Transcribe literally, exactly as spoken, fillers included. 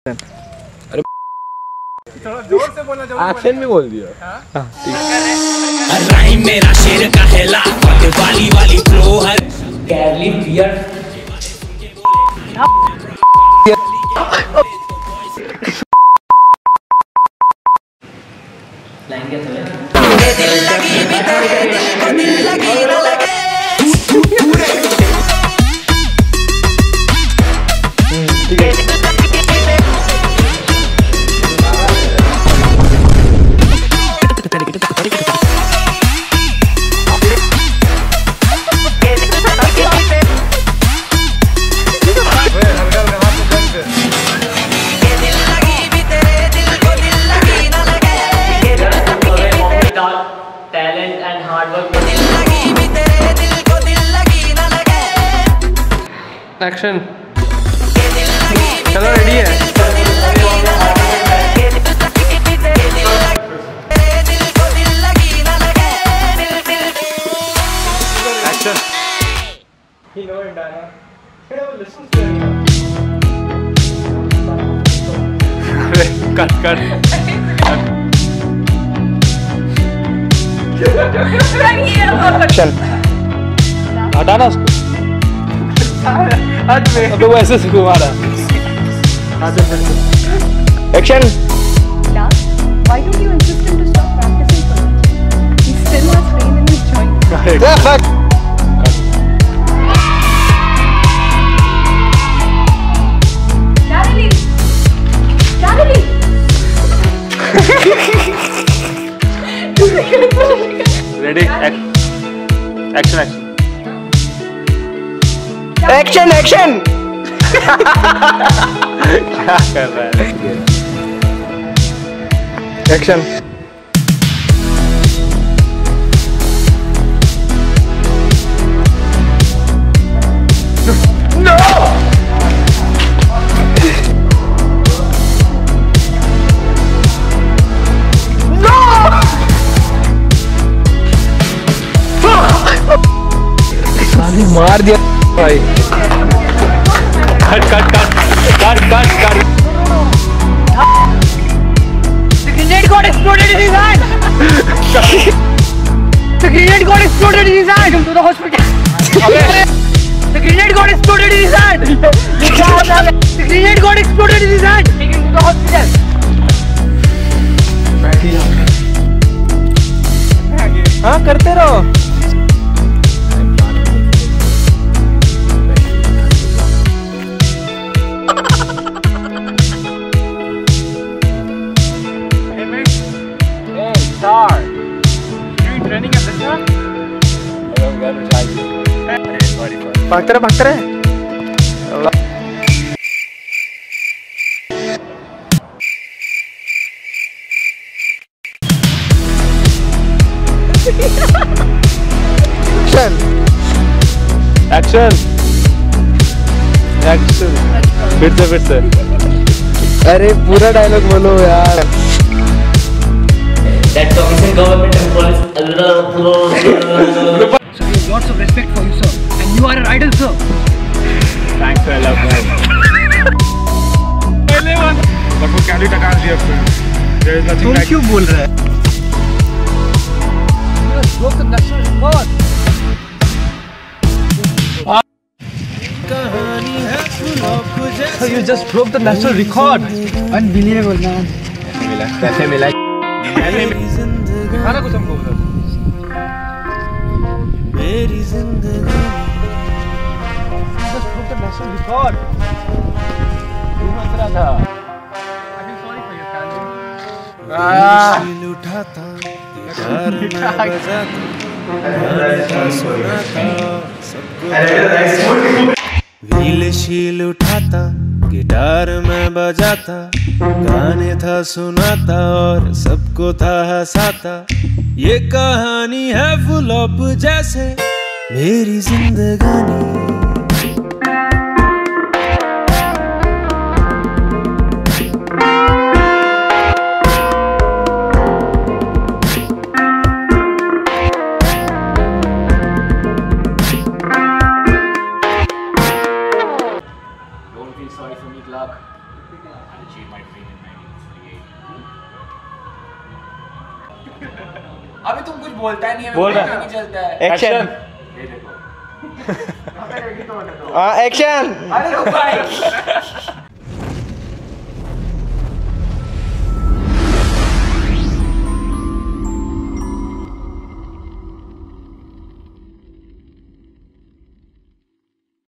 अरे थोड़ा जोर से बोलना चाहिए। एक्शन में बोल दिया। हां ठीक है। राइम मेरा शेर का हेला वाली वाली फ्लो है कैरली बियर लाइन क्या था दिल लगी भी तेरे दिल को दिल लगी ना लगे ठीक है। Talent and hard work action चलो रेडी है। एक्शन ही no it Diana cut cut action हटाना उसको। अबे वो ऐसे से घुमा रहा। Action Why don't you insist him to stop practicing for it? He still has pain in his joint. Yeah, fuck. Karoly! Karoly! Ready? Action, action. Action action क्या कर रहा है? एक्शन नो नो मार दिया भाई। Cut cut cut cut cut cut The grenade got exploded in his hand. The grenade got exploded in his hand. Come to the hospital. The grenade got exploded in his hand. The grenade got exploded in his hand. Take him to the hospital. हाँ करते रहो। Star. You training at this one? I'm gonna try you. Sorry, sorry. भागते रहे, भागते रहे। Action. Action. Action. फिर से फिर से। अरे पूरा डायलॉग बोलो यार। That commission government and police. So we have lots of respect for you, sir, and you are an idol, sir. Thanks, I love you. पहले one. But वो Karoly Takacs दिया फिर. There is nothing तुम like. क्यों बोल रहे हैं? You just broke the national record. So you just broke the national record. Unbelievable, man. मिला कैसे मिला? खाना कुछ हमको बता। मेरी जिंदगी just broke the national record. तू हंस रहा था। I feel sorry for you, Karoly. वील उठाता गिटार में बजाता सुनाता सबको वील शील उठाता गिटार में बजाता गाने था सुनाता और सबको था हंसाता ये कहानी है फुल ऑफ जैसे मेरी जिंदगानी Sorry for me, Clark. achieve my dream in nineteen forty-eight. अभी तुम कुछ बोलता नहीं है, बोल रहा है। नहीं चलता है। एक्शन। ये देखो। हाँ एक्शन। अरे रुक भाई।